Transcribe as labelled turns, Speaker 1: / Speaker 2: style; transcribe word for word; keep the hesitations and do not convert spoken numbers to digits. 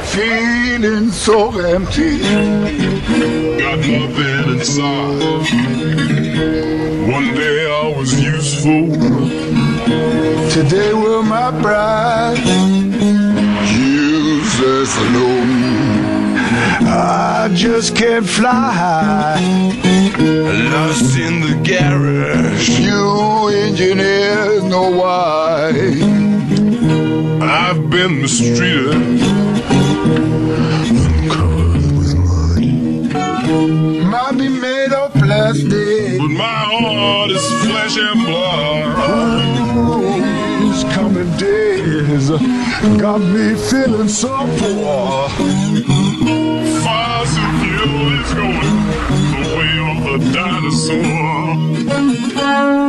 Speaker 1: feeling so empty.
Speaker 2: Got nothing inside. One day I was useful.
Speaker 1: Today will my bride. Useless alone. I just can't fly.
Speaker 2: Lost in the garage.
Speaker 1: You engineers know why.
Speaker 2: I've been mistreated,
Speaker 1: covered with mud. Might be made of plastic,
Speaker 2: but my heart is flesh and blood.
Speaker 1: These coming days got me feeling so poor.
Speaker 2: Fossil fuel is going the way of the dinosaur.